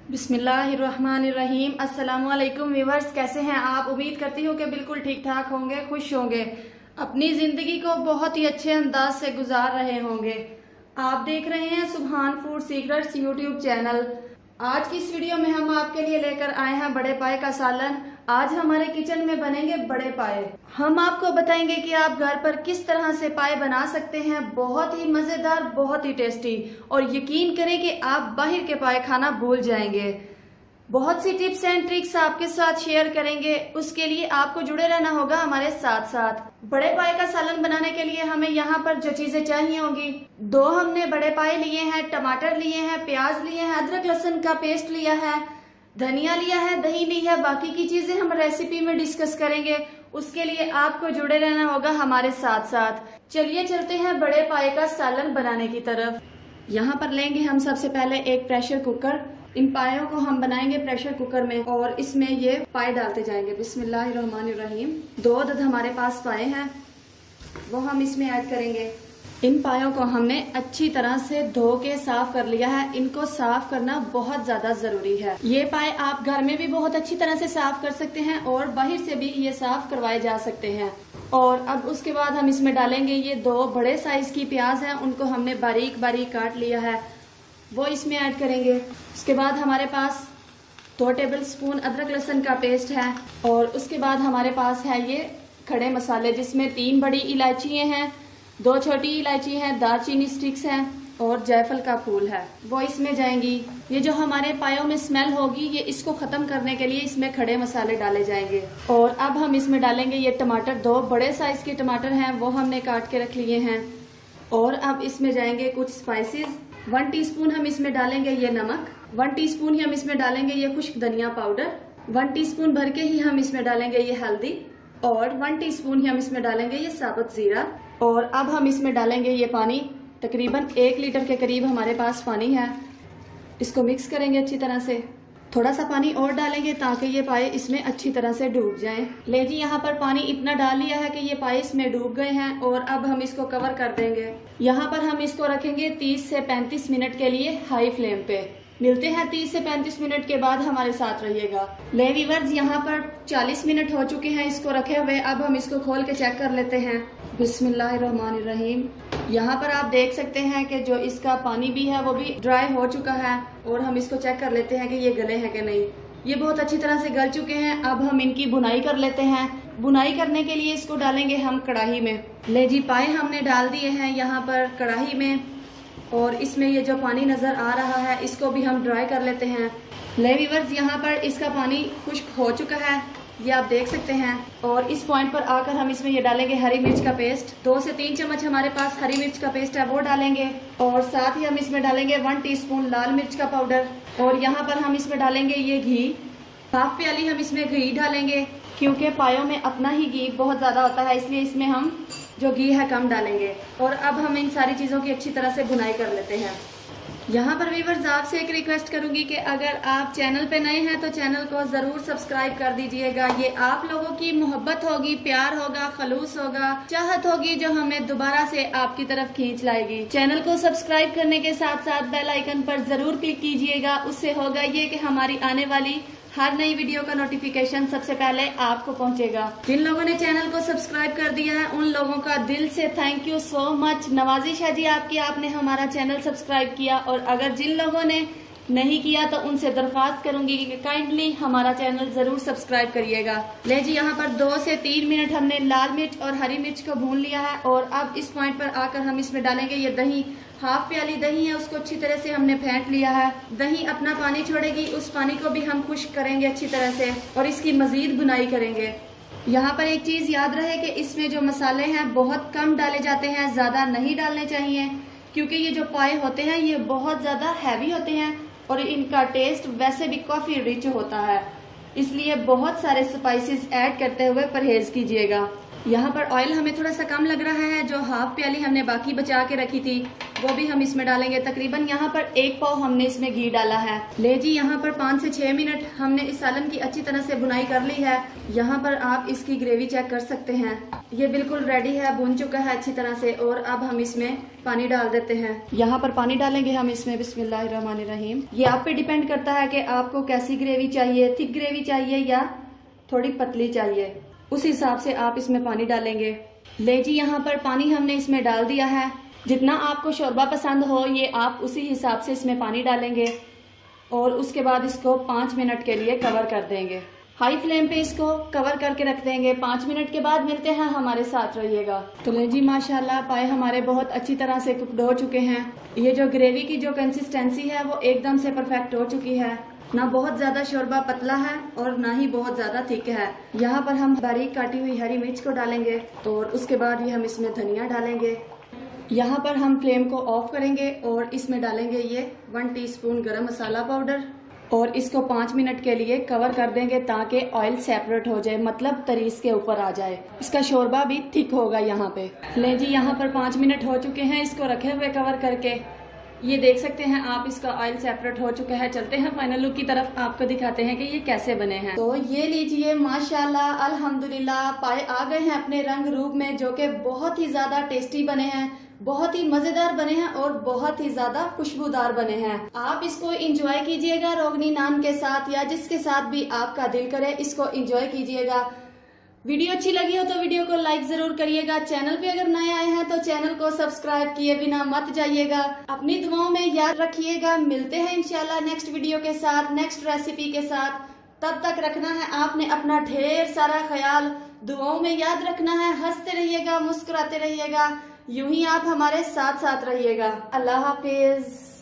बिस्मिल्लाहिर्रहमानिर्रहीम। अस्सलामुअलैकुम व्यूअर्स, कैसे हैं आप? उम्मीद करती हूँ कि बिल्कुल ठीक ठाक होंगे, खुश होंगे, अपनी जिंदगी को बहुत ही अच्छे अंदाज से गुजार रहे होंगे। आप देख रहे हैं सुभान फूड सीक्रेट्स यूट्यूब चैनल। आज की इस वीडियो में हम आपके लिए लेकर आए हैं बड़े पाए का सालन। आज हमारे किचन में बनेंगे बड़े पाए। हम आपको बताएंगे कि आप घर पर किस तरह से पाए बना सकते हैं। बहुत ही मजेदार, बहुत ही टेस्टी, और यकीन करें कि आप बाहर के पाए खाना भूल जाएंगे। बहुत सी टिप्स एंड ट्रिक्स आपके साथ शेयर करेंगे, उसके लिए आपको जुड़े रहना होगा हमारे साथ साथ। बड़े पाए का सालन बनाने के लिए हमें यहाँ पर जो चीजें चाहिए होंगी, 2 हमने बड़े पाए लिए हैं, टमाटर लिए हैं, प्याज लिए हैं, अदरक लहसुन का पेस्ट लिया है, धनिया लिया है, दही ली है। बाकी की चीजें हम रेसिपी में डिस्कस करेंगे, उसके लिए आपको जुड़े रहना होगा हमारे साथ साथ। चलिए चलते हैं बड़े पाए का सालन बनाने की तरफ। यहाँ पर लेंगे हम सबसे पहले एक प्रेशर कुकर। इन पायों को हम बनाएंगे प्रेशर कुकर में, और इसमें ये पाए डालते जाएंगे। बिस्मिल्लाहिर्रहमानिर्रहीम। 2 अदद हमारे पास पाए हैं, वो हम इसमें ऐड करेंगे। इन पायों को हमने अच्छी तरह से धो के साफ कर लिया है। इनको साफ करना बहुत ज्यादा जरूरी है। ये पाए आप घर में भी बहुत अच्छी तरह से साफ कर सकते हैं और बाहर से भी ये साफ करवाए जा सकते हैं। और अब उसके बाद हम इसमें डालेंगे ये 2 बड़े साइज की प्याज हैं, उनको हमने बारीक बारीक काट लिया है, वो इसमें ऐड करेंगे। उसके बाद हमारे पास 2 टेबल स्पून अदरक लहसुन का पेस्ट है, और उसके बाद हमारे पास है ये खड़े मसाले, जिसमें 3 बड़ी इलायचियां हैं, 2 छोटी इलायची हैं, दालचीनी स्टिक्स हैं और जायफल का फूल है, वो इसमें जाएंगी। ये जो हमारे पायों में स्मेल होगी, ये इसको खत्म करने के लिए इसमें खड़े मसाले डाले जाएंगे। और अब हम इसमें डालेंगे ये टमाटर। 2 बड़े साइज के टमाटर हैं, वो हमने काट के रख लिए हैं। और अब इसमें जाएंगे कुछ स्पाइसेस। 1 टीस्पून हम इसमें डालेंगे ये नमक, 1 टीस्पून ही हम इसमें डालेंगे ये खुश्क धनिया पाउडर, 1 टीस्पून भर के ही हम इसमें डालेंगे ये हल्दी, और 1 टीस्पून ही हम इसमें डालेंगे ये साबुत जीरा। और अब हम इसमें डालेंगे ये पानी। तकरीबन 1 लीटर के करीब हमारे पास पानी है। इसको मिक्स करेंगे अच्छी तरह से। थोड़ा सा पानी और डालेंगे ताकि ये पाए इसमें अच्छी तरह से डूब जाएं। ले जी, यहाँ पर पानी इतना डाल लिया है कि ये पाए इसमें डूब गए हैं, और अब हम इसको कवर कर देंगे। यहाँ पर हम इसको रखेंगे 30 से 35 मिनट के लिए हाई फ्लेम पे। मिलते हैं 30 से 35 मिनट के बाद, हमारे साथ रहिएगा। ले व्यूअर्स, यहाँ पर 40 मिनट हो चुके हैं इसको रखे हुए। अब हम इसको खोल के चेक कर लेते हैं। बिस्मिल्लाहिर्रहमानिर्रहीम। यहाँ पर आप देख सकते हैं कि जो इसका पानी भी है वो भी ड्राई हो चुका है, और हम इसको चेक कर लेते हैं कि ये गले हैं कि नहीं। ये बहुत अच्छी तरह से गल चुके हैं। अब हम इनकी बुनाई कर लेते हैं। बुनाई करने के लिए इसको डालेंगे हम कढ़ाई में। ले जी, पाए हमने डाल दिए हैं यहाँ पर कढ़ाई में, और इसमें ये जो पानी नजर आ रहा है इसको भी हम ड्राई कर लेते हैं। ले व्यूअर्स, यहाँ पर इसका पानी खुश्क हो चुका है, ये आप देख सकते हैं। और इस पॉइंट पर आकर हम इसमें ये डालेंगे हरी मिर्च का पेस्ट। 2 से 3 चम्मच हमारे पास हरी मिर्च का पेस्ट है, वो डालेंगे। और साथ ही हम इसमें डालेंगे 1 टीस्पून लाल मिर्च का पाउडर। और यहाँ पर हम इसमें डालेंगे ये घी। 1/2 प्याली हम इसमें घी डालेंगे, क्योंकि पायों में अपना ही घी बहुत ज्यादा होता है, इसलिए इसमें हम जो घी है कम डालेंगे। और अब हम इन सारी चीजों की अच्छी तरह से भुनाई कर लेते हैं। यहाँ पर व्यूअर्स, आपसे एक रिक्वेस्ट करूंगी कि अगर आप चैनल पे नए हैं तो चैनल को जरूर सब्सक्राइब कर दीजिएगा। ये आप लोगों की मोहब्बत होगी, प्यार होगा, खलूस होगा, चाहत होगी, जो हमें दोबारा से आपकी तरफ खींच लाएगी। चैनल को सब्सक्राइब करने के साथ साथ बेल आइकन पर जरूर क्लिक कीजिएगा। उससे होगा ये कि हमारी आने वाली हर नई वीडियो का नोटिफिकेशन सबसे पहले आपको पहुंचेगा। जिन लोगों ने चैनल को सब्सक्राइब कर दिया है, उन लोगों का दिल से थैंक यू सो मच। नवाजिश है जी आपकी, आपने हमारा चैनल सब्सक्राइब किया। और अगर जिन लोगों ने नहीं किया तो उनसे दरख्वास्त करूंगी कि काइंडली हमारा चैनल जरूर सब्सक्राइब करिएगा। ले जी, यहाँ पर 2 से 3 मिनट हमने लाल मिर्च और हरी मिर्च को भून लिया है। और अब इस पॉइंट पर आकर हम इसमें डालेंगे ये दही। 1/2 प्याली दही है, उसको अच्छी तरह से हमने फेंट लिया है। दही अपना पानी छोड़ेगी, उस पानी को भी हम खुश्क करेंगे अच्छी तरह से, और इसकी मजीद बुनाई करेंगे। यहाँ पर एक चीज याद रहे कि इसमें जो मसाले हैं बहुत कम डाले जाते हैं, ज्यादा नहीं डालने चाहिए, क्योंकि ये जो पाए होते हैं ये बहुत ज्यादा हैवी होते हैं, और इनका टेस्ट वैसे भी काफी रिच होता है, इसलिए बहुत सारे स्पाइसेस ऐड करते हुए परहेज कीजिएगा। यहाँ पर ऑयल हमें थोड़ा सा कम लग रहा है, जो हाफ प्याली हमने बाकी बचा के रखी थी वो भी हम इसमें डालेंगे। तकरीबन यहाँ पर 1 पाव हमने इसमें घी डाला है। ले जी, यहाँ पर 5 से 6 मिनट हमने इस सालन की अच्छी तरह से बुनाई कर ली है। यहाँ पर आप इसकी ग्रेवी चेक कर सकते हैं, ये बिल्कुल रेडी है, भुन चुका है अच्छी तरह से। और अब हम इसमें पानी डाल देते हैं। यहाँ पर पानी डालेंगे हम इसमें, बिस्मिल्लाहिर्रहमानिर्रहीम। ये आप पे डिपेंड करता है कि आपको कैसी ग्रेवी चाहिए, थिक ग्रेवी चाहिए या थोड़ी पतली चाहिए, उस हिसाब से आप इसमें पानी डालेंगे। ले जी, यहाँ पर पानी हमने इसमें डाल दिया है। जितना आपको शोरबा पसंद हो ये आप उसी हिसाब से इसमें पानी डालेंगे और उसके बाद इसको 5 मिनट के लिए कवर कर देंगे। हाई फ्लेम पे इसको कवर करके रख देंगे। 5 मिनट के बाद मिलते हैं, हमारे साथ रहिएगा। तो ले जी, माशाल्लाह पाए हमारे बहुत अच्छी तरह से कुकड हो चुके हैं। ये जो ग्रेवी की जो कंसिस्टेंसी है वो एकदम से परफेक्ट हो चुकी है, ना बहुत ज्यादा शोरबा पतला है और ना ही बहुत ज्यादा थिक है। यहाँ पर हम बारीक काटी हुई हरी मिर्च को डालेंगे और उसके बाद ही हम इसमें धनिया डालेंगे। यहाँ पर हम फ्लेम को ऑफ करेंगे और इसमें डालेंगे ये 1 टीस्पून गरम मसाला पाउडर और इसको 5 मिनट के लिए कवर कर देंगे ताकि ऑयल सेपरेट हो जाए, मतलब तरीस के ऊपर आ जाए। इसका शोरबा भी थिक होगा यहाँ पे। ले जी, यहाँ पर 5 मिनट हो चुके हैं इसको रखे हुए कवर करके। ये देख सकते हैं आप, इसका ऑयल सेपरेट हो चुका है। चलते हैं फाइनल लुक की तरफ, आपको दिखाते हैं कि ये कैसे बने हैं। तो ये लीजिए, माशाल्लाह अल्हम्दुलिल्लाह पाए आ गए हैं अपने रंग रूप में, जो कि बहुत ही ज्यादा टेस्टी बने हैं, बहुत ही मजेदार बने हैं और बहुत ही ज्यादा खुशबूदार बने हैं। आप इसको इंजॉय कीजिएगा रोगनी नान के साथ या जिसके साथ भी आपका दिल करे, इसको इंजॉय कीजिएगा। वीडियो अच्छी लगी हो तो वीडियो को लाइक जरूर करिएगा। चैनल पे अगर नए आए हैं तो चैनल को सब्सक्राइब किए बिना मत जाइएगा। अपनी दुआओं में याद रखिएगा। मिलते हैं इंशाल्लाह नेक्स्ट वीडियो के साथ, नेक्स्ट रेसिपी के साथ। तब तक रखना है आपने अपना ढेर सारा ख्याल, दुआओं में याद रखना है। हंसते रहिएगा, मुस्कुराते रहिएगा, यूं ही आप हमारे साथ साथ रहिएगा। अल्लाह हाफिज।